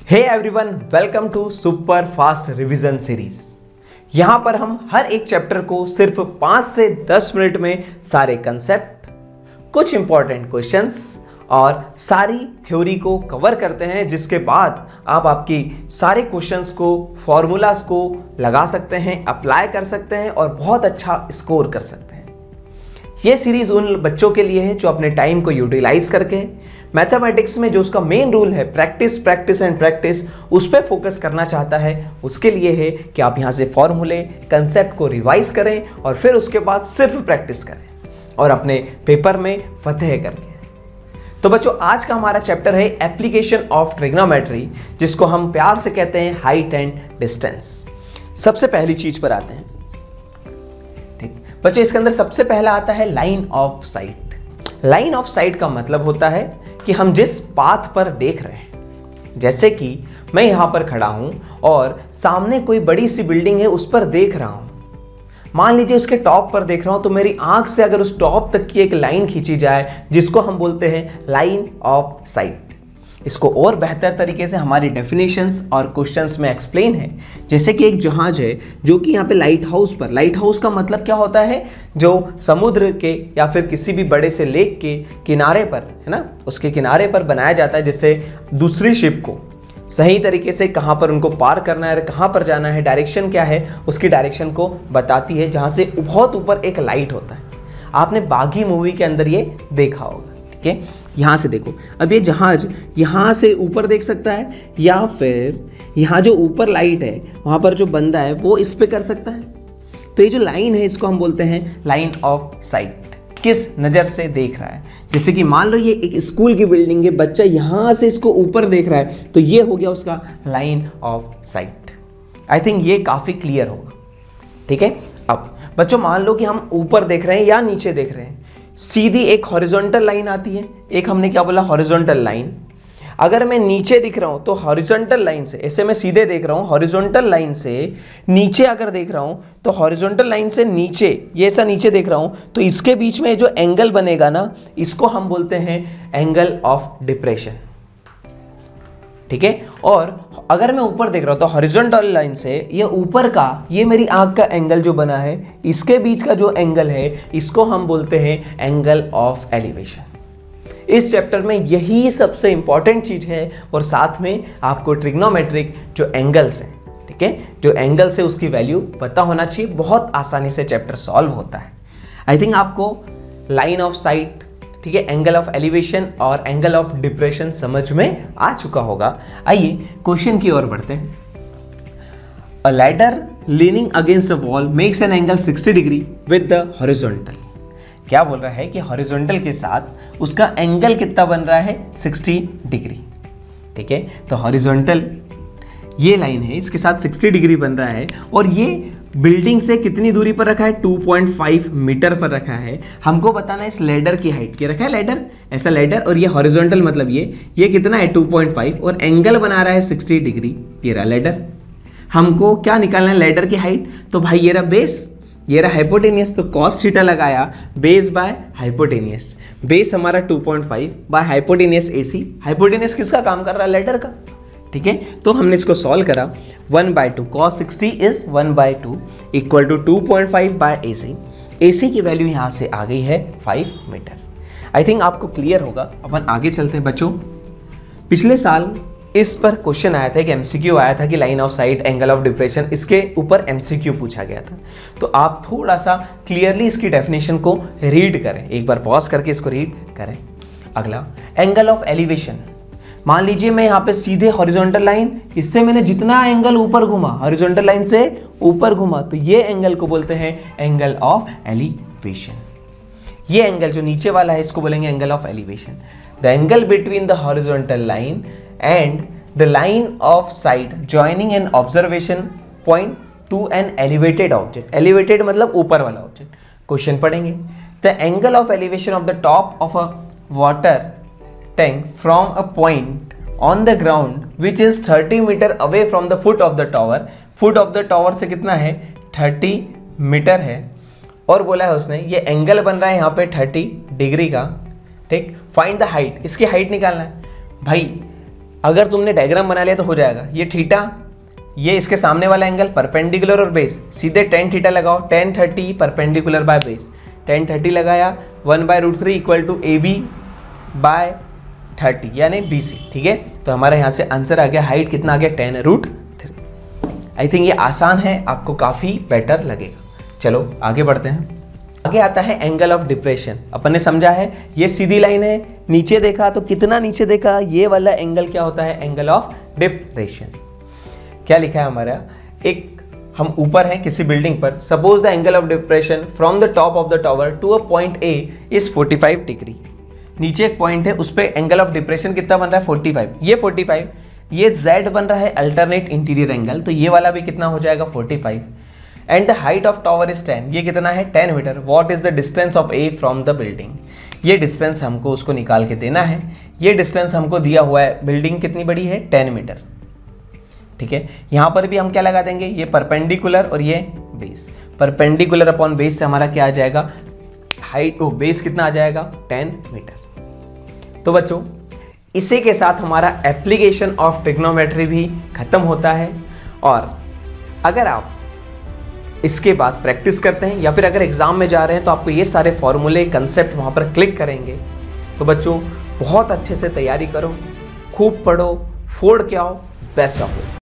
Hey everyone, welcome to super fast revision series. यहां पर हम हर एक चैप्टर को सिर्फ 5 से 10 मिनट में सारे कंसेप्ट, कुछ इंपॉर्टेंट क्वेश्चंस और सारी थ्योरी को कवर करते हैं, जिसके बाद आप आपकी सारे क्वेश्चंस को, फॉर्मूलाज को लगा सकते हैं, अप्लाई कर सकते हैं और बहुत अच्छा स्कोर कर सकते हैं। ये सीरीज उन बच्चों के लिए है जो अपने टाइम को यूटिलाइज करके मैथमेटिक्स में जो उसका मेन रूल है प्रैक्टिस प्रैक्टिस एंड प्रैक्टिस, उस पर फोकस करना चाहता है। उसके लिए है कि आप यहाँ से फॉर्मूले, कंसेप्ट को रिवाइज करें और फिर उसके बाद सिर्फ प्रैक्टिस करें और अपने पेपर में फतेह करके। तो बच्चों, आज का हमारा चैप्टर है एप्लीकेशन ऑफ ट्रिग्नोमेट्री, जिसको हम प्यार से कहते हैं हाइट एंड डिस्टेंस। सबसे पहली चीज पर आते हैं। ठीक बच्चों, इसके अंदर सबसे पहला आता है line of sight. Line of sight का मतलब होता है कि हम जिस पाथ पर देख रहे हैं, जैसे कि मैं यहां पर खड़ा हूं और सामने कोई बड़ी सी बिल्डिंग है, उस पर देख रहा हूं। मान लीजिए उसके टॉप पर देख रहा हूं, तो मेरी आंख से अगर उस टॉप तक की एक लाइन खींची जाए, जिसको हम बोलते हैं लाइन ऑफ साइट। इसको और बेहतर तरीके से हमारी डेफिनेशंस और क्वेश्चंस में एक्सप्लेन है। जैसे कि एक जहाज है जो कि यहाँ पे लाइट हाउस पर, लाइट हाउस का मतलब क्या होता है, जो समुद्र के या फिर किसी भी बड़े से लेक के किनारे पर, है ना, उसके किनारे पर बनाया जाता है, जिससे दूसरी शिप को सही तरीके से कहाँ पर उनको पार करना है, कहाँ पर जाना है, डायरेक्शन क्या है, उसकी डायरेक्शन को बताती है, जहाँ से बहुत ऊपर एक लाइट होता है। आपने बागी मूवी के अंदर ये देखा होगा। ठीक है, यहाँ से देखो, अब ये जहाज यहाँ से ऊपर देख सकता है, या फिर यहाँ जो ऊपर लाइट है वहाँ पर जो बंदा है वो इस पे कर सकता है। तो ये जो लाइन है, इसको हम बोलते हैं लाइन ऑफ साइट। किस नज़र से देख रहा है। जैसे कि मान लो ये एक स्कूल की बिल्डिंग है, बच्चा यहाँ से इसको ऊपर देख रहा है, तो ये हो गया उसका line of sight. I think ये काफ़ी क्लियर होगा। ठीक है, अब बच्चों मान लो कि हम ऊपर देख रहे हैं या नीचे देख रहे हैं, सीधी एक हॉरिजॉन्टल लाइन आती है, एक हमने क्या बोला, हॉरिजॉन्टल लाइन। अगर मैं नीचे दिख रहा हूं तो हॉरिजॉन्टल लाइन से, ऐसे मैं सीधे देख रहा हूं, हॉरिजॉन्टल लाइन से नीचे अगर देख रहा हूं तो हॉरिजॉन्टल लाइन से नीचे, ये ऐसा नीचे देख रहा हूं, तो इसके बीच में जो एंगल बनेगा ना, इसको हम बोलते हैं एंगल ऑफ डिप्रेशन। ठीक है, और अगर मैं ऊपर देख रहा हूं तो हॉरिजॉन्टल लाइन से ये ऊपर का, ये मेरी आंख का एंगल जो बना है, इसके बीच का जो एंगल है, इसको हम बोलते हैं एंगल ऑफ एलिवेशन। इस चैप्टर में यही सबसे इंपॉर्टेंट चीज है, और साथ में आपको ट्रिग्नोमेट्रिक जो एंगल्स हैं, ठीक है, जो एंगल्स है उसकी वैल्यू पता होना चाहिए। बहुत आसानी से चैप्टर सॉल्व होता है। आई थिंक आपको लाइन ऑफ साइट, ठीक है, एंगल ऑफ एलिवेशन और एंगल ऑफ डिप्रेशन समझ में आ चुका होगा। आइए क्वेश्चन की ओर बढ़ते हैं। A ladder leaning against a wall makes an angle 60 degree with the horizontal. क्या बोल रहा है कि हॉरिजॉन्टल के साथ उसका एंगल कितना बन रहा है, 60 डिग्री। ठीक है, तो हॉरिजॉन्टल ये लाइन है, इसके साथ 60 डिग्री बन रहा है, और ये बिल्डिंग से कितनी दूरी पर रखा है, 2.5 मीटर पर रखा है। हमको बताना है इस लैडर की हाइट। क्या रखा है, लैडर, ऐसा लैडर, और ये हॉरिजॉन्टल मतलब ये कितना है, 2.5, और एंगल बना रहा है 60 डिग्री। ये रहा लैडर। हमको क्या निकालना है, लैडर की हाइट। तो भाई ये रहा बेस, ये रहा हाइपोटेनियस, तो cos थीटा लगाया, बेस बाय हाइपोटेनियस। बेस हमारा 2.5 बाय हाइपोटेनियस AC। हाइपोटेनियस किसका काम कर रहा है, लैडर का। ठीक है, तो हमने इसको सॉल्व करा, 1/2 cos 60 is 1/2 equal to 2.5 by AC। AC की वैल्यू यहाँ से आ गई है 5 मीटर। आई थिंक आपको क्लियर होगा। अपन आगे चलते हैं बच्चों। पिछले साल इस पर क्वेश्चन आया था, कि MCQ आया था कि line of sight, angle of depression, इसके ऊपर MCQ पूछा गया था। तो आप थोड़ा सा क्लियरली इसकी डेफिनेशन को रीड करें, एक बार पॉज करके इसको रीड करें। अगला, एंगल ऑफ एलिवेशन। मान लीजिए मैं यहाँ पे सीधे हॉरिजॉन्टल लाइन, इससे मैंने जितना एंगल ऊपर घुमा, हॉरिजॉन्टल लाइन से ऊपर घुमा, तो ये एंगल को बोलते हैं एंगल ऑफ एलिवेशन। ये एंगल जो नीचे वाला है, इसको बोलेंगे angle of elevation. The angle between the horizontal line and the line of sight joining an observation point to an elevated object. Elevated मतलब ऊपर वाला ऑब्जेक्ट। क्वेश्चन पढ़ेंगे। The angle of elevation of the top of a water tank from a point on the ground which is 30 metre away from the foot of the tower. Foot of the tower से कितना है, 30 metre है, और बोला है उसने ये angle बन रहा है यहाँ पे 30 डिग्री का। ठीक, फाइंड द हाइट, इसकी हाइट निकालना है। भाई अगर तुमने डायग्राम बना लिया तो हो जाएगा। ये थीटा, ये इसके सामने वाला एंगल परपेंडिकुलर और बेस, सीधे tan थीटा लगाओ, tan 30 perpendicular by base, tan 30 लगाया 1/√3 इक्वल टू AB बाय 30 यानी BC। ठीक है, तो हमारा यहाँ से आंसर आ गया, हाइट कितना आ गया, tan√3। आई थिंक ये आसान है, आपको काफ़ी बेटर लगेगा। चलो आगे बढ़ते हैं। आगे आता है एंगल ऑफ डिप्रेशन। अपन ने समझा है ये सीधी लाइन है, नीचे देखा तो कितना नीचे देखा, ये वाला एंगल क्या होता है, एंगल ऑफ डिप्रेशन। क्या लिखा है हमारा, एक हम ऊपर हैं किसी बिल्डिंग पर, suppose the angle of depression from the top of the tower to a point A is 45 degree. नीचे एक पॉइंट है, उस पर एंगल ऑफ डिप्रेशन कितना बन रहा है, 45। ये 45, ये Z बन रहा है अल्टरनेट इंटीरियर एंगल, तो ये वाला भी कितना हो जाएगा, 45। And the height of tower is 10, ये कितना है, 10 metre. What is the distance of A from the building, ये डिस्टेंस हमको उसको निकाल के देना है। ये डिस्टेंस हमको दिया हुआ है, बिल्डिंग कितनी बड़ी है, 10 मीटर। ठीक है, यहाँ पर भी हम क्या लगा देंगे, ये परपेंडिकुलर और ये बेस, परपेंडिकुलर अपॉन बेस से हमारा क्या आ जाएगा, हाइट, बेस कितना आ जाएगा, 10 मीटर। तो बच्चों इसी के साथ हमारा एप्लीकेशन ऑफ ट्रिग्नोमेट्री भी खत्म होता है। और अगर आप इसके बाद प्रैक्टिस करते हैं या फिर अगर एग्जाम में जा रहे हैं तो आपको ये सारे फॉर्मूले, कंसेप्ट वहाँ पर क्लिक करेंगे। तो बच्चों बहुत अच्छे से तैयारी करो, खूब पढ़ो, फोड़ के आओ। Best of luck.